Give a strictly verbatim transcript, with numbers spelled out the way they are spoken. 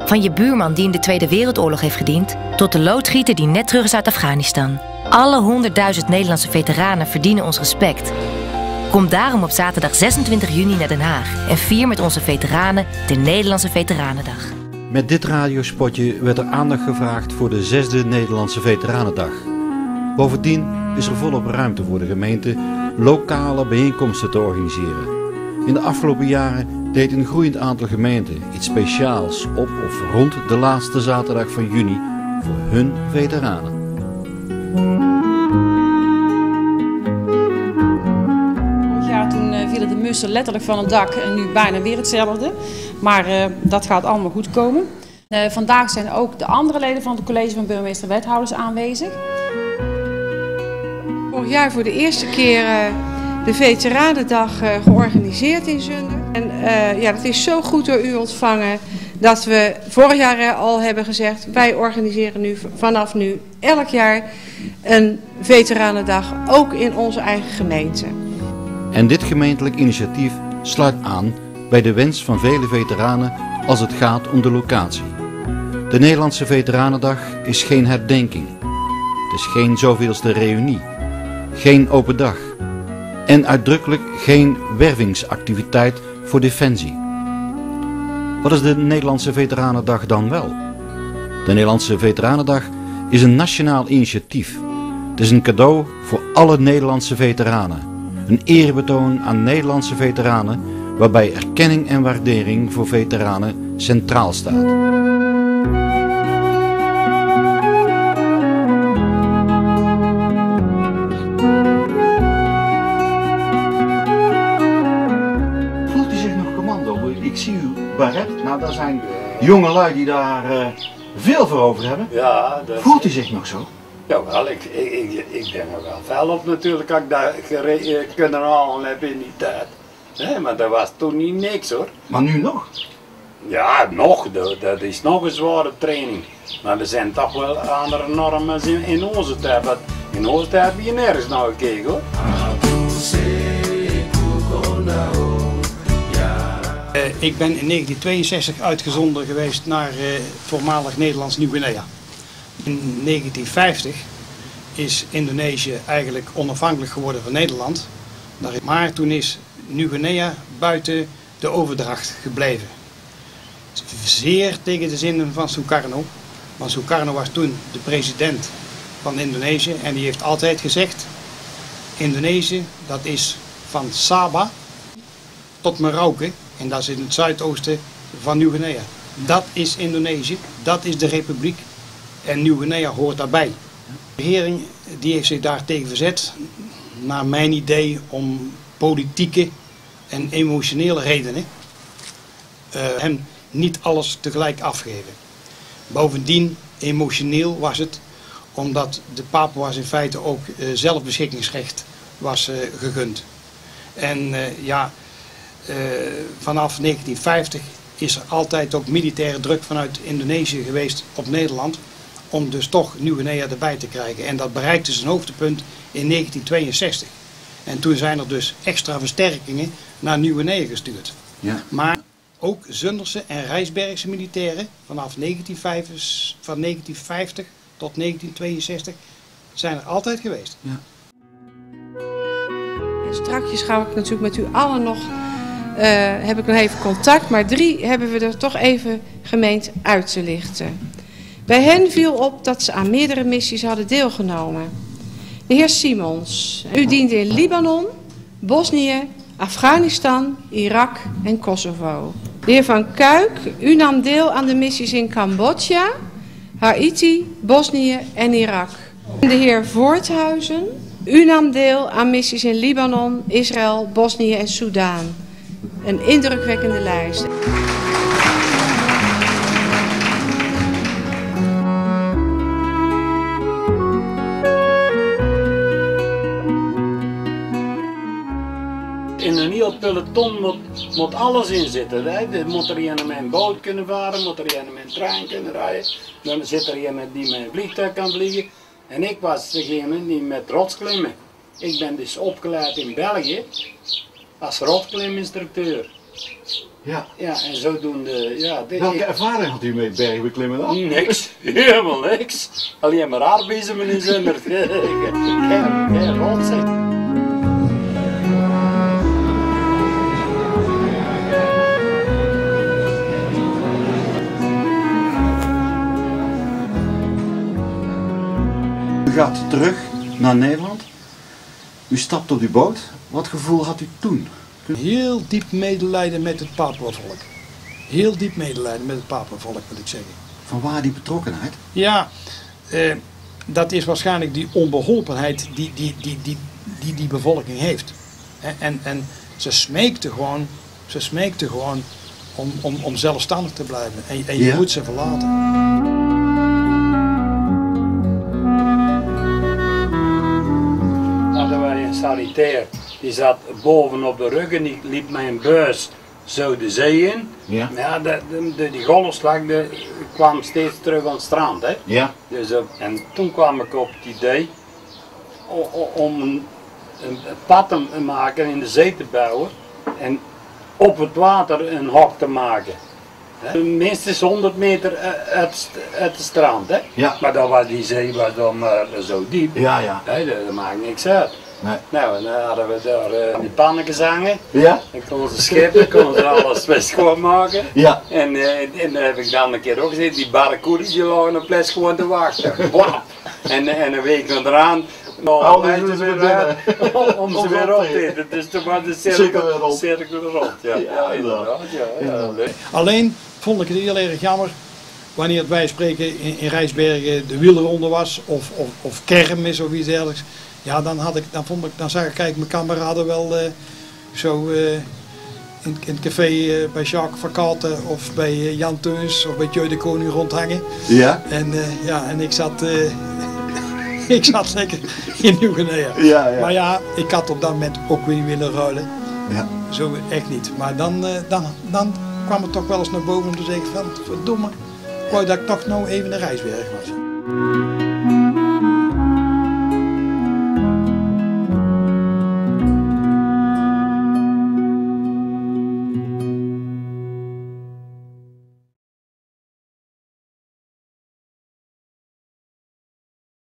Van je buurman die in de Tweede Wereldoorlog heeft gediend, tot de loodgieter die net terug is uit Afghanistan. Alle honderdduizend Nederlandse veteranen verdienen ons respect. Kom daarom op zaterdag zesentwintig juni naar Den Haag en vier met onze veteranen de Nederlandse Veteranendag. Met dit radiospotje werd er aandacht gevraagd voor de zesde Nederlandse Veteranendag. Bovendien is er volop ruimte voor de gemeente lokale bijeenkomsten te organiseren. In de afgelopen jaren deed een groeiend aantal gemeenten iets speciaals op of rond de laatste zaterdag van juni voor hun veteranen. Vorig jaar toen uh, vielen de mussen letterlijk van het dak en nu bijna weer hetzelfde. Maar uh, dat gaat allemaal goed komen. Uh, vandaag zijn ook de andere leden van het college van burgemeester en wethouders aanwezig. Vorig jaar voor de eerste keer uh, de Veteranendag uh, georganiseerd in Zundert. En uh, ja, dat is zo goed door u ontvangen dat we vorig jaar al hebben gezegd, wij organiseren nu vanaf nu elk jaar een Veteranendag, ook in onze eigen gemeente. En dit gemeentelijk initiatief sluit aan bij de wens van vele veteranen als het gaat om de locatie. De Nederlandse Veteranendag is geen herdenking. Het is geen zoveelste reunie. Geen open dag. En uitdrukkelijk geen wervingsactiviteit voor Defensie. Wat is de Nederlandse Veteranendag dan wel? De Nederlandse Veteranendag is een nationaal initiatief. Het is een cadeau voor alle Nederlandse veteranen. Een eerbetoon aan Nederlandse veteranen waarbij erkenning en waardering voor veteranen centraal staat. Ik zie uw baret, nou daar zijn jongelui die daar uh, veel voor over hebben. Ja, dat... Voelt u zich nog zo? Jawel, ik, ik, ik, ik denk er wel fel op natuurlijk dat ik dat kunnen halen heb in die tijd. Nee, maar dat was toen niet niks hoor. Maar nu nog? Ja, nog, dat, dat is nog een zware training. Maar er zijn toch wel andere normen in, in onze tijd. Want in onze tijd heb je nergens naar gekeken hoor. Uh, ik ben in negentien tweeënzestig uitgezonden geweest naar uh, voormalig Nederlands Nieuw-Guinea. In negentien vijftig is Indonesië eigenlijk onafhankelijk geworden van Nederland. Maar toen is Nieuw-Guinea buiten de overdracht gebleven. Zeer tegen de zinnen van Sukarno. Want Sukarno was toen de president van Indonesië en die heeft altijd gezegd: Indonesië, dat is van Sabah tot Merauke. En dat is in het zuidoosten van Nieuw-Guinea. Dat is Indonesië, dat is de republiek en Nieuw-Guinea hoort daarbij. De regering die heeft zich daartegen verzet, naar mijn idee, om politieke en emotionele redenen. Uh, hem niet alles tegelijk afgeven. Bovendien, emotioneel was het, omdat de Papua's in feite ook uh, zelfbeschikkingsrecht was uh, gegund. En uh, ja... Uh, vanaf negentien vijftig is er altijd ook militaire druk vanuit Indonesië geweest op Nederland om dus toch Nieuw-Guinea erbij te krijgen. En dat bereikte zijn hoogtepunt in negentien tweeënzestig. En toen zijn er dus extra versterkingen naar Nieuw-Guinea gestuurd. Ja. Maar ook Zunderse en Rijsbergse militairen vanaf negentien vijftig, van negentien vijftig tot negentien tweeënzestig zijn er altijd geweest. Ja. En strakjes ga ik natuurlijk met u allen nog... Uh, heb ik nog even contact, maar drie hebben we er toch even gemeend uit te lichten. Bij hen viel op dat ze aan meerdere missies hadden deelgenomen. De heer Simons, u diende in Libanon, Bosnië, Afghanistan, Irak en Kosovo. De heer Van Kuik, u nam deel aan de missies in Cambodja, Haiti, Bosnië en Irak. En de heer Voorthuizen, u nam deel aan missies in Libanon, Israël, Bosnië en Soudaan. Een indrukwekkende lijst. In een heel peloton moet, moet alles in zitten. Hè? Er moet er een met een boot kunnen varen, moet er een met een trein kunnen rijden. Dan zit er een die met een vliegtuig kan vliegen. En ik was degene die met rotsklimmen. Ik ben dus opgeleid in België als rotkliminstructeur. Ja. Ja, en zodoende, ja. De, Welke ik, ervaring had u met bergbeklimmen dan? niks, helemaal niks. Alleen maar aardbezen in zonder. Geen, geen rot zeg. U gaat terug naar Nederland. U stapt op uw boot. Wat gevoel had u toen? Heel diep medelijden met het Papuavolk. Heel diep medelijden met het Papuavolk, moet ik zeggen. Van waar die betrokkenheid? Ja, eh, dat is waarschijnlijk die onbeholpenheid die die, die, die, die, die bevolking heeft. En, en, en ze smeekte gewoon, ze smeekte gewoon om, om, om zelfstandig te blijven. En, en je Ja. moet ze verlaten. Hadden wij een sanitair, die zat bovenop de rug en die liep met een buis zo de zee in. Ja. Maar ja, de, de, de, die golfslag de, kwam steeds terug aan het strand. Hè? Ja. Dus, uh, en toen kwam ik op het idee o, o, om een, een pad te maken in de zee te bouwen en op het water een hok te maken. Hè? Minstens honderd meter uit, uit het strand. Hè? Ja. Maar dan was die zee was dan maar zo diep. Ja, ja. Nee, dat, dat maakt niks uit. Nee. Nou, en dan hadden we daar uh, die pannen gezangen. Ja? Dan konden ze scheppen, konden ze alles best schoonmaken. Ja. En, uh, en dan heb ik dan een keer ook gezien, die barracuda's die lagen op les gewoon te wachten. Blap. En, en een week eraan, nou, Haalden dan ze ze ze weer weer uit om, om ze weer op te eten. Dus toen was de Cirkel weer cirkel, rond. cirkel rond. Ja, ja, inderdaad. Ja, ja, leuk. Alleen vond ik het heel erg jammer wanneer wij spreken in, in Rijsbergen de wielronde was of, of, of kermis of iets dergelijks. Ja, dan, had ik, dan, vond ik, dan zag ik kijk, mijn kameraden wel uh, zo uh, in, in het café uh, bij Jacques van Katen of bij uh, Jan Teuns of bij Tjeu de Koning rondhangen. Ja? En, uh, ja, en ik zat, uh, ik zat lekker in Nieuw-Guinea. Ja, ja. Maar ja, ik had op dat moment ook weer niet willen ruilen. Ja. Zo echt niet. Maar dan, uh, dan, dan kwam het toch wel eens naar boven om te zeggen van verdomme, wou dat ik toch nou even een Rijsberg was.